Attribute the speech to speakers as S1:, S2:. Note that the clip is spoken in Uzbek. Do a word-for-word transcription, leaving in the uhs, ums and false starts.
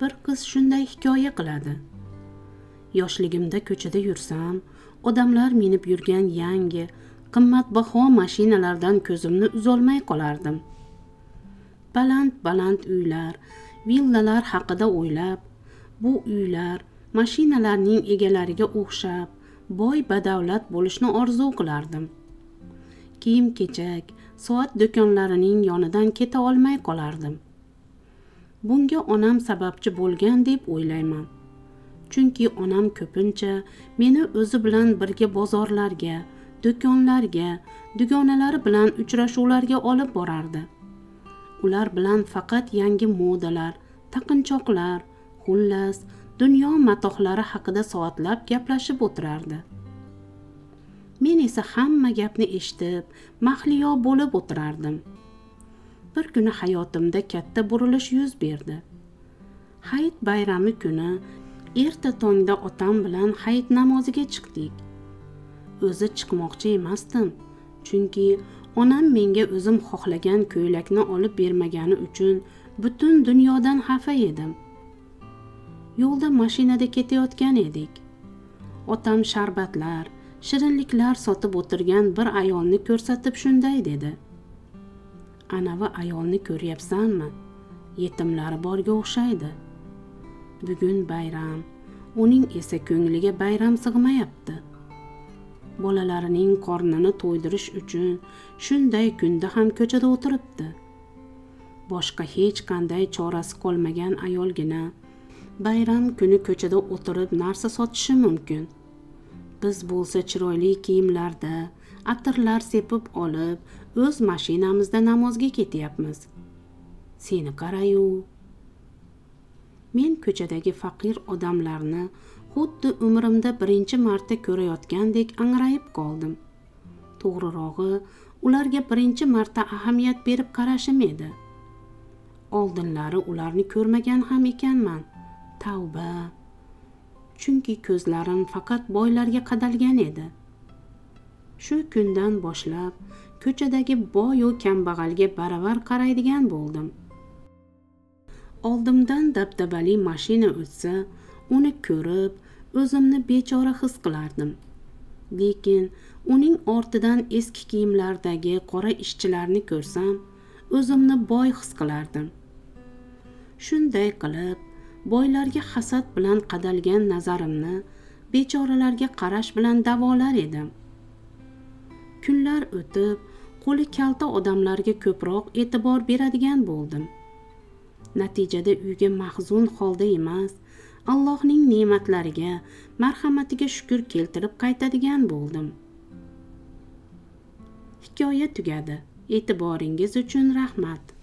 S1: Bir qiz shunday hikoya qiladi. Yoshligimda ko'chada yursam, odamlar minib yurgan yangi, qimmatbaho mashinalardan ko'zimni uzolmay qolardim. Baland-baland uylar, villalar haqida o'ylab, bu uylar mashinalarning egalariga o'xshab, boy badavlat bo'lishni orzu qilardim. Kiyim-kechak, soat do'konlarining yonidan keta olmay qolardim. Bunga onam sababchi bo'lgan deb o'ylayman. Chunki onam ko'pincha meni o'zi bilan birga bozorlarga, do'konlarga, dugonalari bilan uchrashuvlarga olib borardi. Ular bilan faqat yangi modalar, taqinchoqlar, xullas, dunyo matohlari haqida soatlab gaplashib o'tirardi. Men esa hamma gapni eshitib, mahliyo bo'lib o'tirardim. Bir kuni hayotimda katta burilish yuz berdi. Hayit bayrami kuni erta tongda otam bilan hayit namoziga chiqdik. O'zi chiqmoqchi emasdim, chunki onam menga o'zim xohlagan ko'ylakni olib bermagani uchun butun dunyodan xafa edim. Yo'lda mashinada ketayotgan edik. Otam sharbatlar, shirinliklar sotib o'tirgan bir ayolni ko'rsatib shunday dedi. Anavi ayolni ko'ryapsanmi? Yetimlari borga o'xshaydi. Bugun bayram, uning esa ko'ngliga bayram sig'mayapti. Bolalarining qornini to'ydirish uchun shunday kunda ham ko'chada o'tiribdi. Boshqa hech qanday chorasi qolmagan ayolgina bayram kuni ko'chada o'tirib narsa sotishi mumkin. Biz bo'lsa chiroyli kiyimlarda, atirlar sepib olib, o'z mashinamizda namozga ketyapmiz. Seni qarayu. Men ko'chadagi faqir odamlarni xuddi umrimda birinchi marta ko'rayotgandek angrayib qoldim. To'g'rirog'i, ularga birinchi marta ahamiyat berib qarashim edi. Oldinlari ularni ko'rmagan ham ekanman. Tavba. Chunki ko'zlarim faqat boylarga qadalgan edi. Shu kundan boshlab ko'chadagi boy va kambag'alga baravar qaraydigan bo'ldim. Oldimdan dabdabali mashina o'tsa, uni ko'rib, o'zimni bechora his qilardim. Lekin uning ortidan eski kiyimlardagi qora ishchilarni ko'rsam, o'zimni boy his qilardim. Shunday qilib, boylarga hasad bilan qadalgan nazarimni bechoralarga qarash bilan davolar edim. Kunlar o'tib, qo'li kalta odamlarga ko'proq e'tibor beradigan bo'ldim. Natijada uyga mahzun holda emas, Allohning ne'matlariga, marhamatiga shukr keltirib qaytadigan bo'ldim. Hikoya tugadi. E'tiboringiz uchun rahmat.